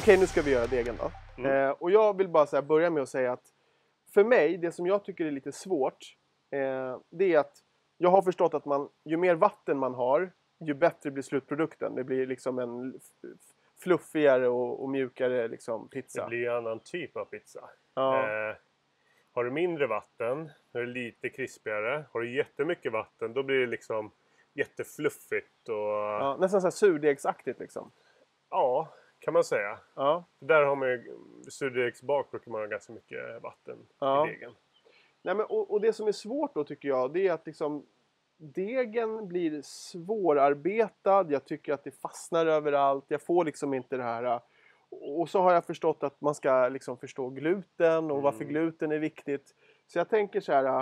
Okej, nu ska vi göra degen då. Och jag vill bara börja med att säga att för mig, det som jag tycker är lite svårt, det är att jag har förstått att ju mer vatten man har, ju bättre blir slutprodukten. Det blir liksom en fluffigare och mjukare liksom pizza. Det blir en annan typ av pizza. Ja. Har du mindre vatten, då är det lite krispigare. Har du jättemycket vatten, då blir det liksom jättefluffigt. Och... Ja, nästan så här surdegsaktigt liksom. Ja, kan man säga. Ja. Där har man ju surdegsbak brukar man ha ganska mycket vatten i degen. Nej, men, och det som är svårt då tycker jag, det är att liksom degen blir svårarbetad. Jag tycker att det fastnar överallt. Jag får liksom inte det här. Och så har jag förstått att man ska liksom förstå gluten och varför gluten är viktigt. Så jag tänker så här,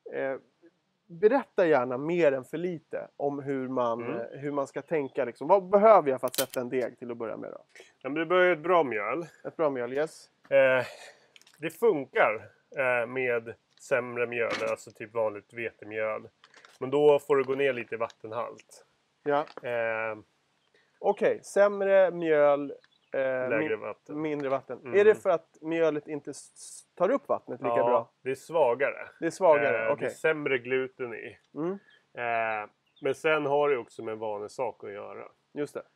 berätta gärna mer än för lite om hur man ska tänka. Liksom. Vad behöver jag för att sätta en deg till att börja med då? Ja, men du behöver ett bra mjöl. Ett bra mjöl, yes. Det funkar med sämre mjöl, alltså typ vanligt vetemjöl. Men då får du gå ner lite i vattenhalt. Ja. Okej, sämre mjöl, lägre vatten. mindre vatten. Är det för att mjölet inte tar upp vattnet lika bra? Det är svagare. Det är svagare, okej. Det är sämre gluten i. Men sen har det också med en vanlig sak att göra. Just det.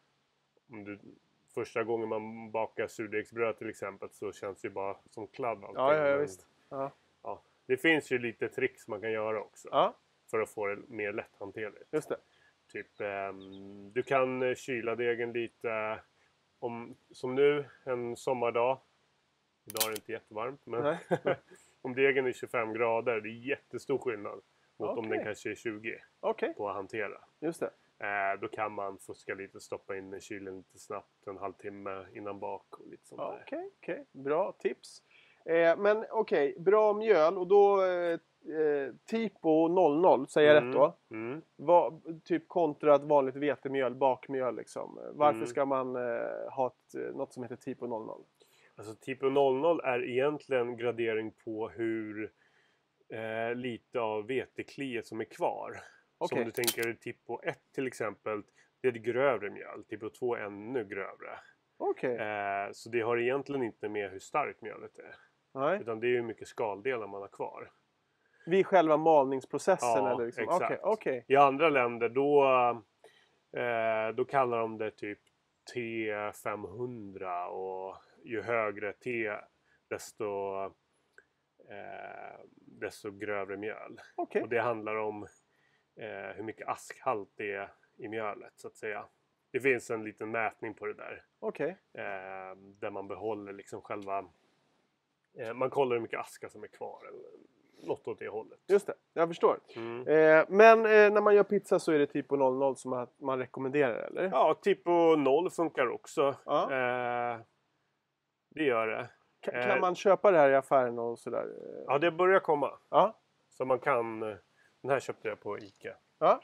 Första gången man bakar surdegsbröd till exempel så känns det ju bara som kladd. Ja, visst. Ja. Ja, det finns ju lite tricks man kan göra också. Ja. För att få det mer lätthanterligt. Just det. Typ, du kan kyla degen lite. Som nu, en sommardag. Idag är det inte jättevarmt. Men om degen är 25 grader, det är jättestor skillnad. Mot om den kanske är 20 på att hantera. Just det. Då kan man fuska lite, stoppa in i kylen lite snabbt. En halvtimme innan bak och lite sånt där. Okej. Bra tips. Men bra mjöl. Och då Tipo 00, säger jag rätt då? Typ kontra ett vanligt vetemjöl, bakmjöl liksom. Varför ska man ha något som heter Tipo 00? Alltså Tipo 00 är egentligen gradering på hur lite av vetekliet som är kvar. Så om du tänker Tipo 1 till exempel, det är ett grövre mjöl. Tipo 2 är ännu grövre. Så det har egentligen inte med hur starkt mjölet är. Nej. Utan det är ju mycket skaldelar man har kvar. Vid själva malningsprocessen? Ja, eller liksom. exakt. Okay. I andra länder då kallar de det typ T500 och ju högre T desto grövre mjöl. Och det handlar om hur mycket askhalt det är i mjölet så att säga. Det finns en liten mätning på det där. Där man behåller liksom själva... man kollar hur mycket aska som är kvar. Eller något åt det hållet. Just det, jag förstår. Men när man gör pizza så är det Tipo 00 som man rekommenderar, eller? Ja, Tipo 0 funkar också. Det gör det. Kan man köpa det här i affären och sådär? Ja, det börjar komma. Ja. Så man kan... Den här köpte jag på Ica. Ja.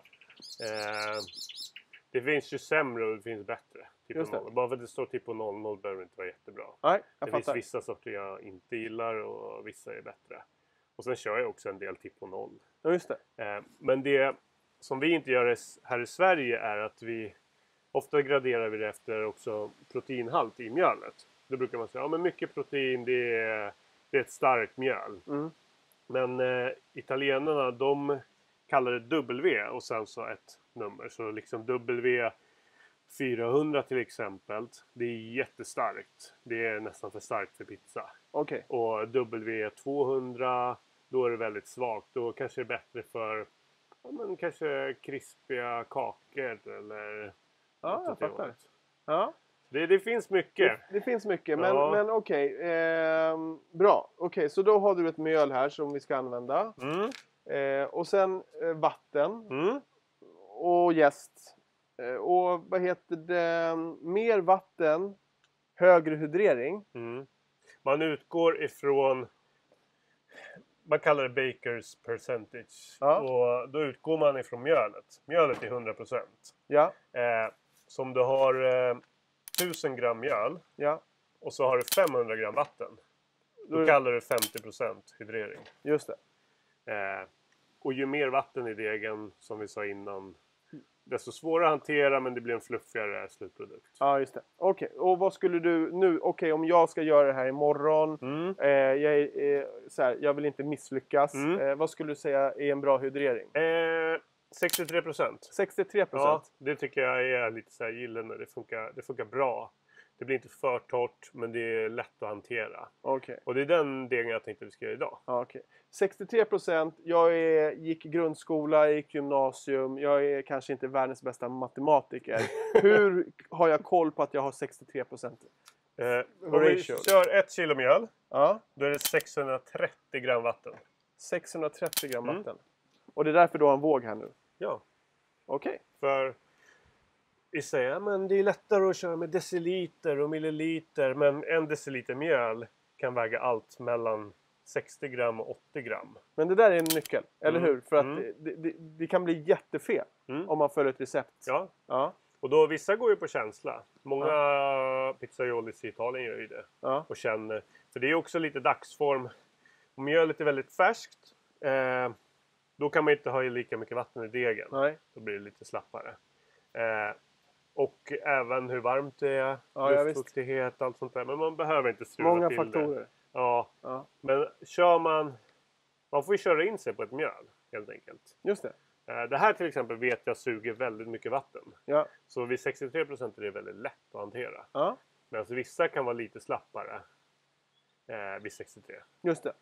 Det finns ju sämre och det finns bättre. Tipo 0. Bara för att det står Tipo 00 behöver det inte vara jättebra. Nej, det finns vissa sorter jag inte gillar och vissa är bättre. Och sen kör jag också en del Tipo 0. Ja, just det. Men det som vi inte gör här i Sverige är att vi... Ofta graderar vi det efter också proteinhalt i mjölet. Då brukar man säga, men mycket protein, det är ett starkt mjöl. Men italienarna, de kallar det W och sen så ett nummer. Så liksom W400 till exempel, det är jättestarkt. Det är nästan för starkt för pizza. Och W200, då är det väldigt svagt. Då kanske det är bättre för kanske krispiga kakor eller... Ja, jag fattar. Ja. Det finns mycket. Det finns mycket, men okej. Bra. Så då har du ett mjöl här som vi ska använda. Och sen vatten. Och jäst. Och vad heter det? Mer vatten. Högre hydrering. Man utgår ifrån... Man kallar det Bakers percentage. Och då utgår man ifrån mjölet. Mjölet är 100%. Ja. Som du har 1000 gram mjöl. Ja. Och så har du 500 gram vatten. Då kallar du 50% hydrering. Just det. Och ju mer vatten i degen, som vi sa innan, desto svårare att hantera, men det blir en fluffigare slutprodukt. Ja, just det. Okej, och vad skulle du nu... Okej, om jag ska göra det här imorgon. Jag vill inte misslyckas. Vad skulle du säga är en bra hydrering? 63%. 63%? Ja, det tycker jag är lite så här gyllene. Det funkar bra. Det blir inte för torrt, men det är lätt att hantera. Okej. Och det är den degen jag tänkte vi ska göra idag. Okej. 63%. Gick grundskola, jag gick gymnasium. Jag är kanske inte världens bästa matematiker. Hur har jag koll på att jag har 63%? Om vi kör 1 kilo mjöl, Ja. då är det 630 gram vatten. 630 gram vatten. Och det är därför du har en våg här nu? Ja. Okej. För vi säger men det är lättare att köra med deciliter och milliliter. Men 1 deciliter mjöl kan väga allt mellan 60 gram och 80 gram. Men det där är en nyckel, eller hur? För att det kan bli jättefel om man följer ett recept. Ja. Ja. Och då vissa går ju på känsla. Många pizzaiolis i Italien gör ju det. Ja. Och känner. För det är också lite dagsform. Om mjölet är väldigt färskt. Då kan man inte ha i lika mycket vatten i degen. Nej. Då blir det lite slappare. Och även hur varmt det är. Ja, luftfuktighet, allt sånt där. Men man behöver inte strula Många till faktorer. det. Ja. Men man får ju köra in sig på ett mjöl. Helt enkelt. Just det. Det här till exempel vet jag suger väldigt mycket vatten. Ja. Så vid 63% är det väldigt lätt att hantera. Ja. Men alltså vissa kan vara lite slappare vid 63. Just det.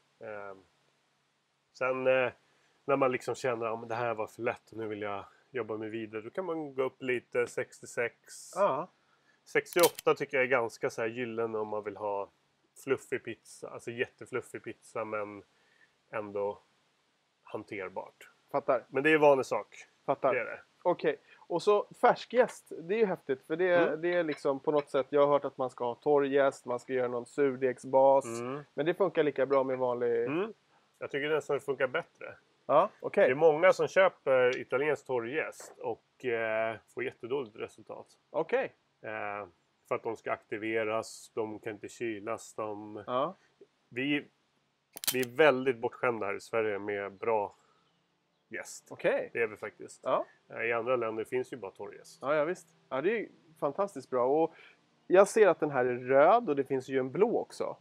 Sen när man liksom känner att det här var för lätt och nu vill jag jobba mig vidare. Då kan man gå upp lite 66. Ja. 68 tycker jag är ganska så här gyllene om man vill ha fluffig pizza. Alltså jättefluffig pizza men ändå hanterbart. Fattar. Men det är vanlig sak. Fattar. Det är det. Okej. Och så färskjäst. Det är ju häftigt. För det är liksom på något sätt. Jag har hört att man ska ha torrjäst. Man ska göra någon surdegsbas. Men det funkar lika bra med vanlig... Jag tycker nästan det funkar bättre. Ja, okej. Det är många som köper italiensk torrjäst och får jättedåligt resultat. Okej. För att de ska aktiveras, de kan inte kylas. Vi är väldigt bortskämda här i Sverige med bra jäst. Okej. Det är vi faktiskt. Ja. I andra länder finns ju bara torrjäst. Ja, visst. Ja, det är fantastiskt bra. Och jag ser att den här är röd och det finns ju en blå också.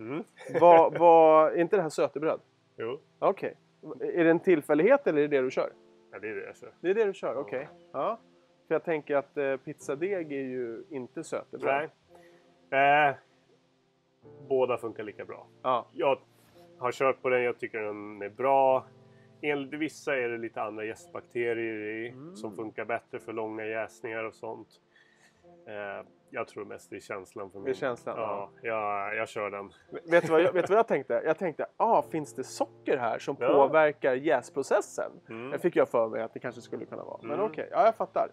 Är inte det här sötebröd? Jo. Okej. Är det en tillfällighet eller är det det du kör? Ja, det är det jag kör. Det är det du kör, okej. Ja. För jag tänker att pizzadeg är ju inte sötebröd. Nej. Båda funkar lika bra. Ja. Jag har kört på den, jag tycker den är bra. Enligt vissa är det lite andra jästbakterier i som funkar bättre för långa jäsningar och sånt. Jag tror mest det är känslan för mig. Det är känslan? Ja. Jag kör den. Vet du vad jag tänkte? Jag tänkte, finns det socker här som påverkar jäsprocessen? Jag fick jag för mig att det kanske skulle kunna vara. Men okej, jag fattar.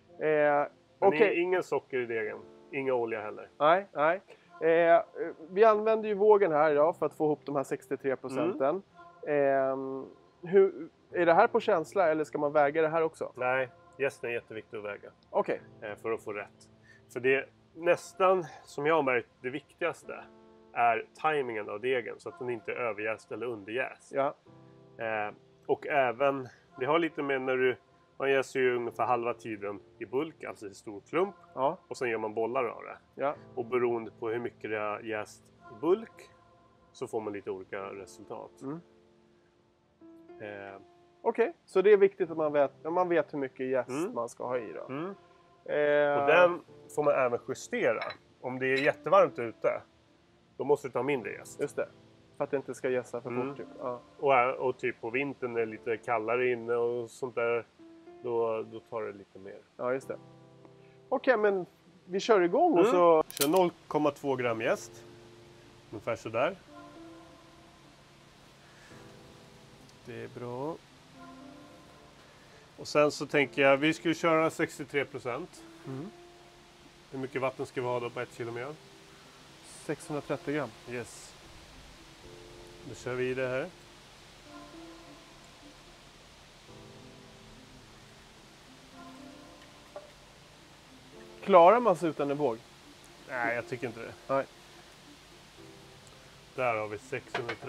Ingen socker i degen. Inga olja heller. Nej. Vi använder ju vågen här idag för att få ihop de här 63%. Är det här på känsla eller ska man väga det här också? Nej, jästen är jätteviktig att väga. Okej. För att få rätt. För det är nästan, som jag har märkt, det viktigaste är tajmingen av degen så att den inte är överjäst eller underjäst. Ja. Och även, det har lite med när man jäser ju ungefär halva tiden i bulk, alltså i stor klump. Ja. Och sen gör man bollar av det. Ja. Och beroende på hur mycket det är jäst i bulk så får man lite olika resultat. Okej, så det är viktigt att man vet hur mycket jäst man ska ha i då. Och den får man även justera. Om det är jättevarmt ute, då måste du ta mindre jäst. Just det, för att det inte ska jäsa för fort. Typ. Ja. Och typ på vintern när det är lite kallare inne och sånt där, då tar det lite mer. Ja, just det. Okej, men vi kör igång och så... Kör 0,2 gram jäst. Ungefär sådär. Det är bra. Och sen så tänker jag, vi skulle köra 63%. Hur mycket vatten ska vi ha då på 1 kilo mjöl? 630 gram. Yes. Då kör vi i det här. Klarar man sig utan en våg? Nej, jag tycker inte det. Nej. Där har vi 630.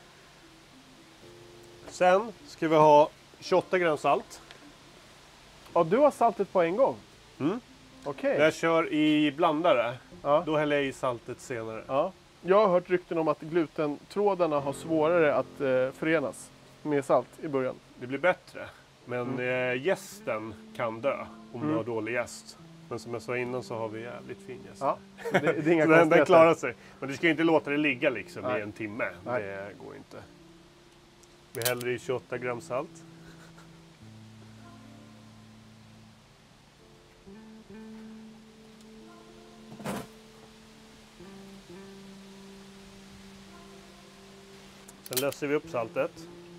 Sen ska vi ha 28 gram salt. Ja, du har saltet på en gång? Mm. Okej. När jag kör i blandare, Ja. då häller jag i saltet senare. Ja. Jag har hört rykten om att glutentrådarna har svårare att förenas med salt i början. Det blir bättre. Men jästen kan dö om du har dålig jäst. Men som jag sa innan så har vi jävligt fin jäst. Ja. Det är inga Så den konstigheter. klarar sig. Men du ska ju inte låta det ligga liksom Nej. i en timme. Nej. Det går inte. Vi häller i 28 gram salt. Sen löser vi upp saltet.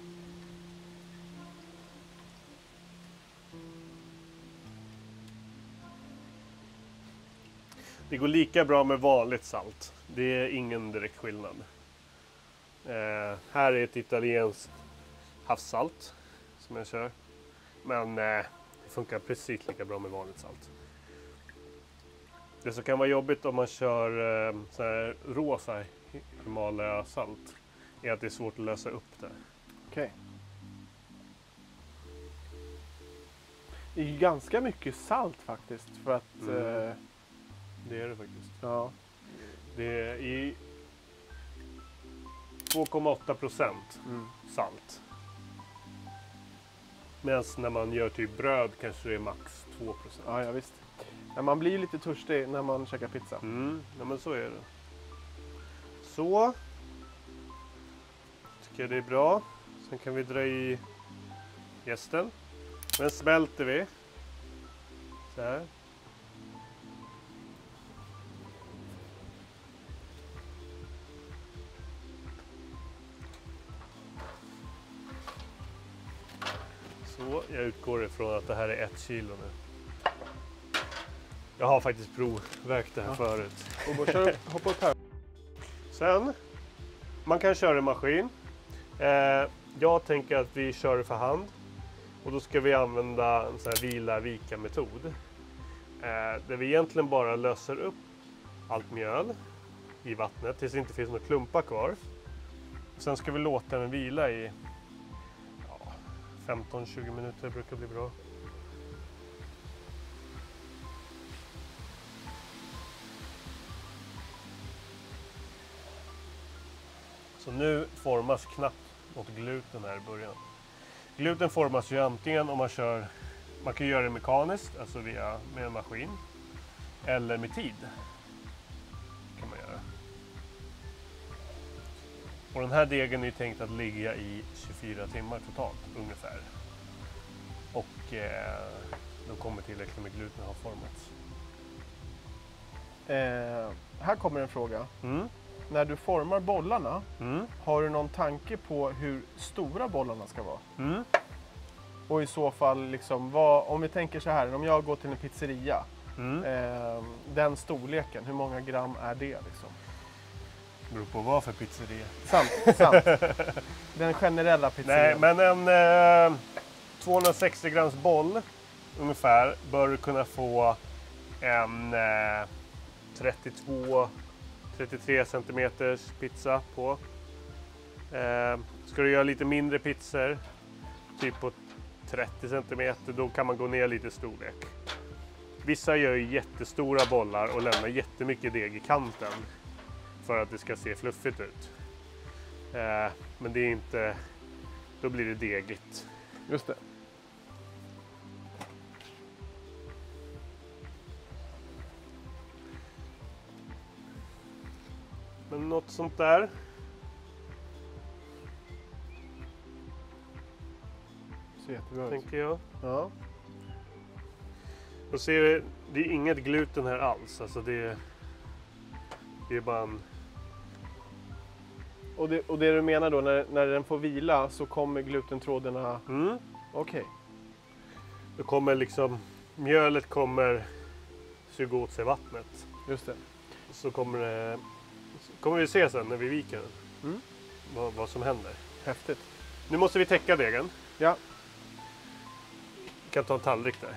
Det går lika bra med vanligt salt. Det är ingen direkt skillnad. Här är ett italienskt havssalt som jag kör. Men det funkar precis lika bra med vanligt salt. Det som kan vara jobbigt om man kör så här rosa Himalaya-salt är att det är svårt att lösa upp det. Okej. Det är ju ganska mycket salt faktiskt för att... Det är det faktiskt. Ja. Det är i 2,8% salt. Medan när man gör typ bröd kanske det är max 2%. Ja, visst. Men man blir ju lite törstig när man käkar pizza. Ja, men så är det. Så. Tycker jag det är bra. Sen kan vi dra i jästen. Den smälter vi. Så här. Så, jag utgår ifrån att det här är 1 kilo nu. Jag har faktiskt provvägt det här förut. Och bara hoppa upp här. Sen, man kan köra i maskin. Jag tänker att vi kör det för hand. Och då ska vi använda en sån här vila-vika-metod. Där vi egentligen bara löser upp allt mjöl i vattnet tills det inte finns några klumpar kvar. Sen ska vi låta den vila i 15-20 minuter brukar bli bra. Så nu formas knappt något gluten här i början. Gluten formas ju antingen om man kan göra det mekaniskt, alltså med en maskin, eller med tid. Kan man göra. Och den här degen är ju tänkt att ligga i 24 timmar totalt ungefär. Och då kommer tillräckligt med gluten har formats. Här kommer en fråga. När du formar bollarna, har du någon tanke på hur stora bollarna ska vara? Och i så fall, liksom, om vi tänker så här, om jag går till en pizzeria, den storleken, hur många gram är det? Liksom? Det beror på vad för pizzeria. Sant. Den generella pizzerian. Nej, men en 260 grams boll ungefär bör du kunna få en 33 centimeters pizza på. Ska du göra lite mindre pizzor, typ på 30 centimeter, då kan man gå ner lite i storlek. Vissa gör ju jättestora bollar och lämnar jättemycket deg i kanten för att det ska se fluffigt ut. Men det är inte, då blir det degigt. Just det. Men något sånt där. Så jättebra ut. Tänker jag. Ja. Och ser vi, det är inget gluten här alls. Alltså det är bara en... Och det du menar då, när den får vila så kommer glutentrådarna... Okej. Då kommer liksom, mjölet kommer suga åt sig vattnet. Just det. Så kommer vi se sen när vi viker den. Vad som händer. Häftigt. Nu måste vi täcka degen. Ja. Vi kan ta en tallrik där.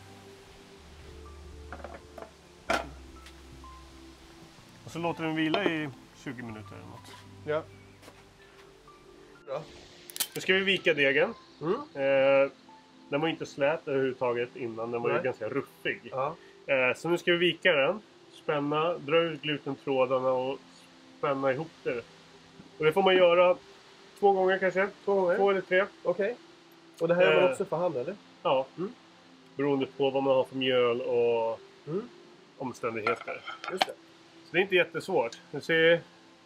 Och så låter den vila i 20 minuter eller något. Ja. Bra. Nu ska vi vika degen. Den var inte slät överhuvudtaget innan. Den var ju ganska ruffig. Ja. Så nu ska vi vika den. Spänna, dra ut glutentrådarna och spänna ihop det. Och det får man göra 2 gånger kanske. 2 eller 3. Okej. Och det här gör man också för hand, eller? Ja. Beroende på vad man har för mjöl och omständigheter. Just det. Så det är inte jättesvårt. Du ser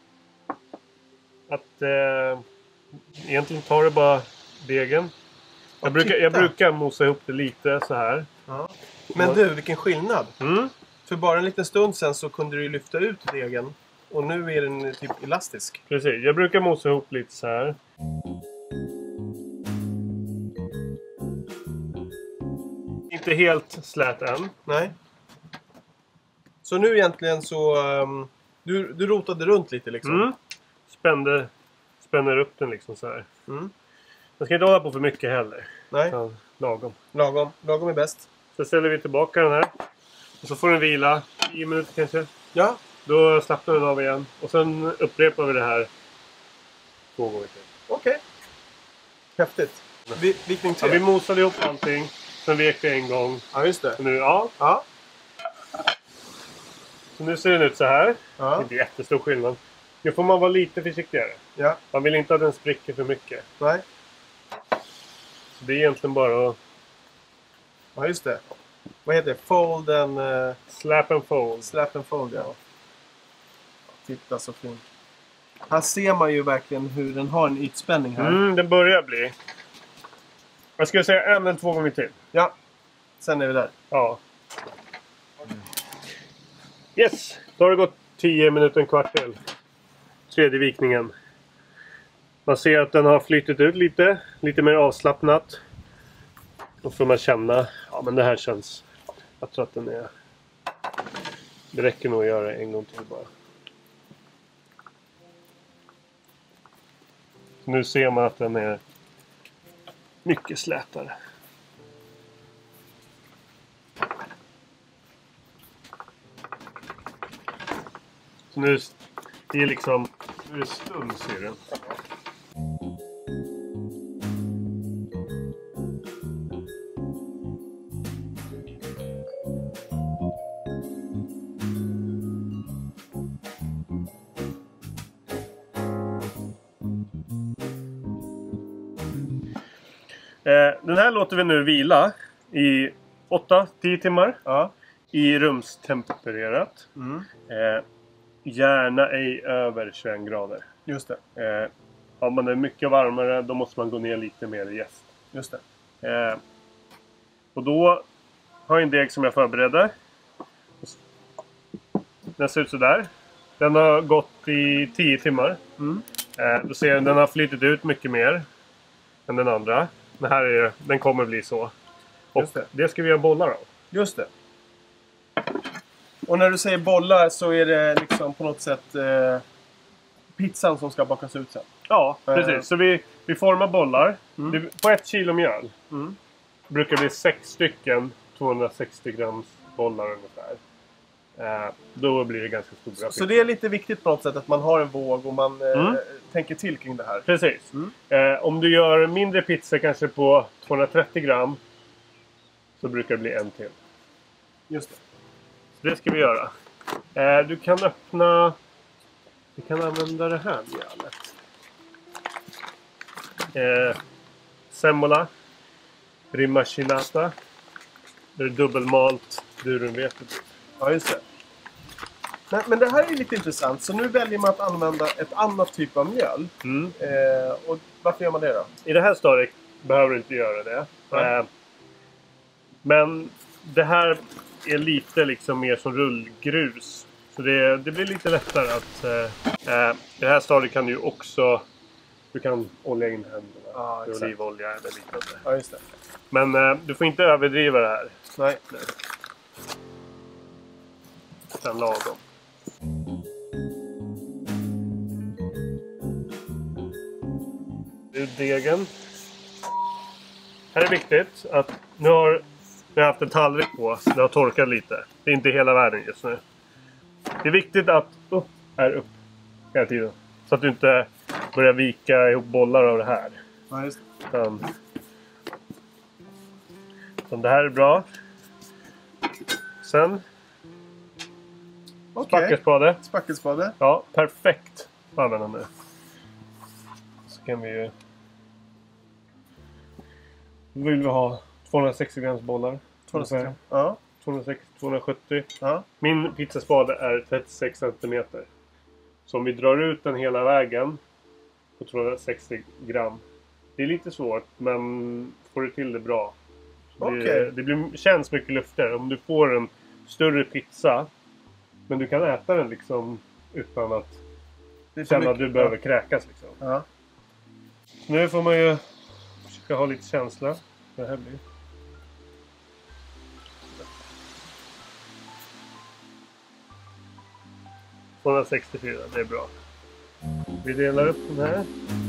att egentligen tar det bara degen. Jag brukar mosa ihop det lite så här. Ja. Men du, vilken skillnad. För bara en liten stund sen så kunde du ju lyfta ut degen. Och nu är den typ elastisk. Precis, jag brukar mosa ihop lite så här. Inte helt slät än. Nej. Så nu egentligen så... du rotade runt lite liksom. Spänner upp den liksom så här. Man ska inte hålla på för mycket heller. Nej. Ja, lagom. Lagom är bäst. Så ställer vi tillbaka den här. Och så får den vila 10 minuter kanske. Ja. Då slappnar den av igen. Och sen upprepar vi det här 2 gånger till. Okej. Häftigt. Vikning 3. Ja, vi mosade ihop allting. Sen vek vi en gång. Ja, just det. Och nu, ja. Så nu ser den ut så här. Ja. Det är inte jättestor skillnad. Nu får man vara lite försiktigare. Ja. Man vill inte att den spricker för mycket. Nej. Så det är egentligen bara att... Ja, just det. Vad heter det? Fold and... Slap and fold. Slap and fold, ja. Titta så fint. Här ser man ju verkligen hur den har en ytspänning här. Den börjar bli. Jag skulle säga 1 eller 2 gånger till. Ja. Sen är vi där. Ja. Yes! Då har det gått 10 minuter, en kvart till. 3:e vikningen. Man ser att den har flyttat ut lite. Lite mer avslappnat. Då får man känna. Ja, men det här känns... Jag tror att den är... Det räcker nog att göra en gång till bara. Så nu ser man att den är mycket slätare. Så nu det är liksom... Nu är det stuns i den. Den här låter vi nu vila i 8-10 timmar. Ja. I rumstempererat. Gärna ej över 21 grader. Just det. Om man är mycket varmare då måste man gå ner lite mer i jäst. Just det. Och då har jag en deg som jag förbereder. Den ser ut så där. Den har gått i 10 timmar. Då ser jag den har flyttat ut mycket mer än den andra. Men här är, den kommer bli så. Och det ska vi göra bollar av. Just det. Och när du säger bollar så är det liksom på något sätt pizzan som ska bakas ut sen. Ja, precis. Så vi formar bollar. På 1 kilo mjöl brukar det bli 6 stycken 260 grams bollar ungefär. Då blir det ganska stora pizzor. Så det är lite viktigt på något sätt att man har en våg och man tänker till kring det här. Precis. Om du gör mindre pizza kanske på 230 gram så brukar det bli en till. Just det. Så det ska vi göra. Du kan öppna... Vi kan använda det här mjölet. Semola. Rimachinata. Det är dubbelmalt durumvetet. Ja, just det. Men det här är lite intressant. Så nu väljer man att använda ett annat typ av mjöl. Och varför gör man det då? I det här stadiet behöver du inte göra det. Men det här är lite liksom mer som rullgrus. Så det blir lite lättare att... I det här stadiet kan du ju också... Du kan olja in händerna. Olivolja eller liknande. Ja, just det. Men du får inte överdriva det här. Nej. Sen lagom. Nu degen. Här är viktigt att nu har vi haft en tallrik på. Det har torkat lite. Det är inte hela världen just nu. Det är viktigt att upp är upp hela tiden. Så att du inte börjar vika ihop bollar av det här. Ja, just det. Så det här är bra. Sen spackelspade. Spackelspade. Ja, perfekt. Använda nu. Så kan vi ju... Då vill vi ha 260 grams bollar. 260. Ja. 260, 270. Ja. Min pizzaspade är 36 cm. Så om vi drar ut den hela vägen på 260 gram. Det är lite svårt, men får du till det bra. Det känns mycket luftigare. Om du får en större pizza, men du kan äta den liksom utan att känna att du behöver kräkas. Liksom. Ja. Nu får man ju försöka ha lite känsla. Det här blir. Mm. 264, det är bra. Vi delar upp den här.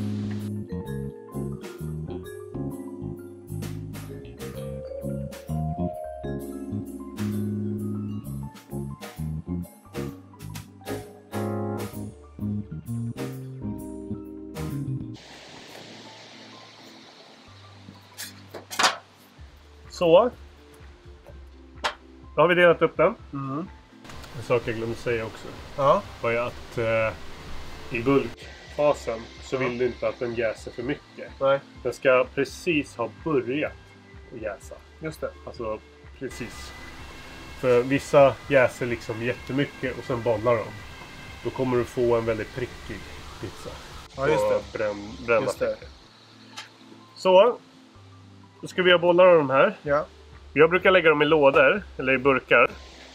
Så. Då har vi delat upp den. Mm. En sak jag glömde säga också. Ja. Var ju att i bulkfasen så vill du inte att den jäser för mycket. Nej. Den ska precis ha börjat att jäsa. Just det. Alltså precis. För vissa jäser liksom jättemycket och sen bollar de. Då kommer du få en väldigt prickig pizza. Ja, just det. Bränna Just det. prickar. Så. Då ska vi ha bollar av de här. Ja. Jag brukar lägga dem i lådor eller i burkar.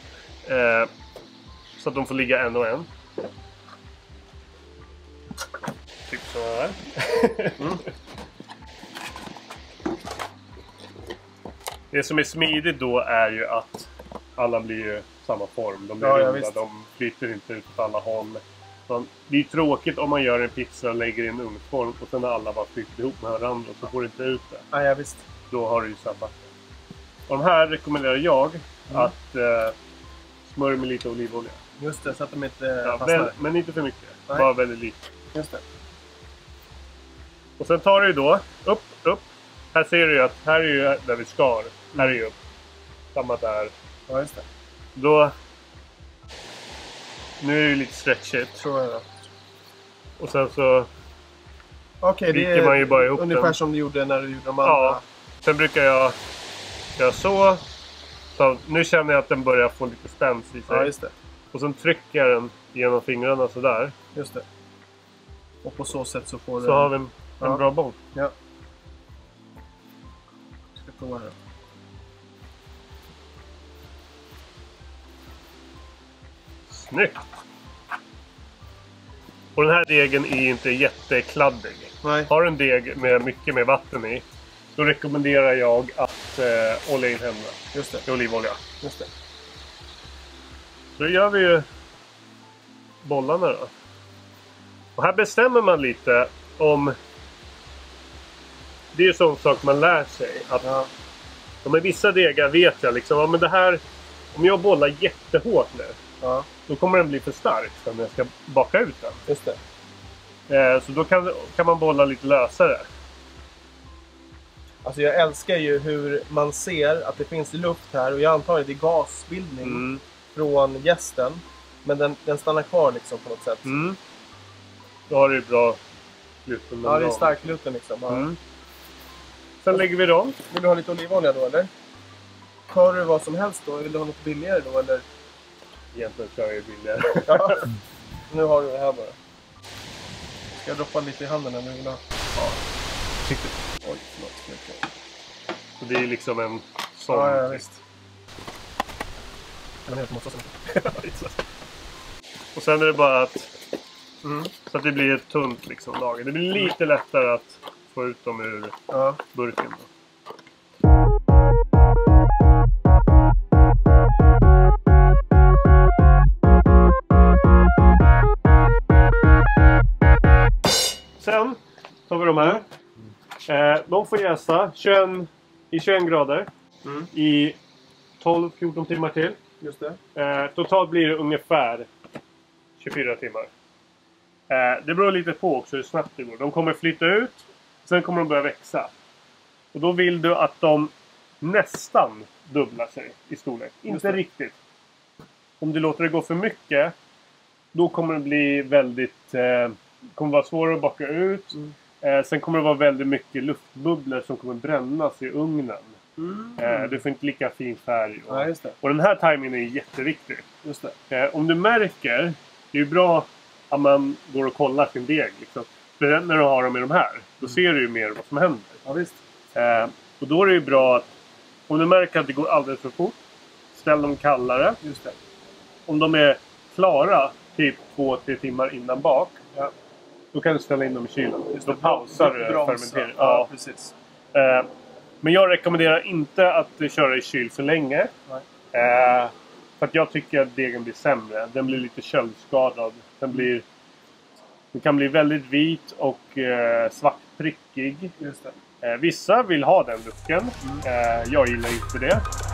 Så att de får ligga en och en. Typ så här. Mm. Det som är smidigt då är ju att alla blir ju samma form. De blir runda, de flyter inte ut åt alla håll. Så det är tråkigt om man gör en pizza och lägger i en ugnsform och sen alla bara flyter ihop med varandra och så får du inte ut det. Ja, visst. Då har du ju sabbat. Och de här rekommenderar jag att smörja med lite olivolja. Just det, så att de inte fastnar. Men inte för mycket. Nej. Bara väldigt lite. Just det. Och sen tar du ju då upp. Här ser du ju att här är ju där vi skar. Här är ju upp. Samma där. Ja, just det. Då... Nu är det ju lite stretchigt. Tror jag det. Och sen så... Okej, det viker man ju bara ihop ungefär den. som du gjorde när du gjorde de andra. Ja. Sen brukar jag göra så. Så nu känner jag att den börjar få lite spänst i sig. Ja, just det. Och sen trycker jag den genom fingrarna sådär. Just det. Och på så sätt så får du... Så har vi en bra boll. Ja. Jag ska prova här. Snyggt! Och den här degen är inte jättekladdig. Nej. Har du en deg med mycket mer vatten i, då rekommenderar jag att olja in händerna. Just det. Med olivolja. Just det. Då gör vi ju bollarna då. Och här bestämmer man lite om... Det är ju sån sak man lär sig. Att med vissa degar vet jag liksom, ja, men det här... Om jag bollar jättehårt nu, då kommer den bli för stark när jag ska baka ut den. Just det. Så då kan man bolla lite lösare. Alltså jag älskar ju hur man ser att det finns luft här. Och jag antar att det är gasbildning från jästen. Men den stannar kvar liksom på något sätt. Mm. Då har du bra gluten. Ja, det är stark gluten liksom. Ja. Mm. Sen lägger vi dem. Vill du ha lite olivolja då eller? Tar du vad som helst då? Vill du ha något billigare då eller? Egentligen kör jag billigare. Ja. Nu har du det här bara. Ska jag droppa lite i handen när du vill ha? Ja. Oj, förlåt. Så det är liksom en sån. Ja, visst. Den helt måste Och sen är det bara att så att det blir ett tunt liksom lager. Det blir lite lättare att få ut dem ur burken då. Sen tar vi de här. De får jäsa 21 grader i 12-14 timmar till. Just det. Totalt blir det ungefär 24 timmar. Det beror lite på också hur snabbt det går. De kommer flytta ut. Sen kommer de börja växa. Och då vill du att de nästan dubbla sig i storlek. Inte riktigt. Om du låter det gå för mycket, då kommer det bli väldigt... kommer vara svårare att baka ut. Sen kommer det vara väldigt mycket luftbubblor som kommer brännas i ugnen. Du får inte lika fin färg. Ja, just det. Och den här timingen är jätteviktig. Just det. Om du märker, det är ju bra att man går och kollar sin deg. Liksom. För när du har dem i de här, då ser du ju mer vad som händer. Ja, visst. Och då är det ju bra att om du märker att det går alldeles för fort, ställ dem kallare. Just det. Om de är klara typ 2-3 timmar innan bak, då kan du ställa in dem i kylen. Då pausar du fermenteringen. Ja, precis. Men jag rekommenderar inte att köra i kyl för länge. För att jag tycker att degen blir sämre. Den blir lite köldskadad. Den kan bli väldigt vit och svartprickig. Just det. Vissa vill ha den looken. Jag gillar inte det.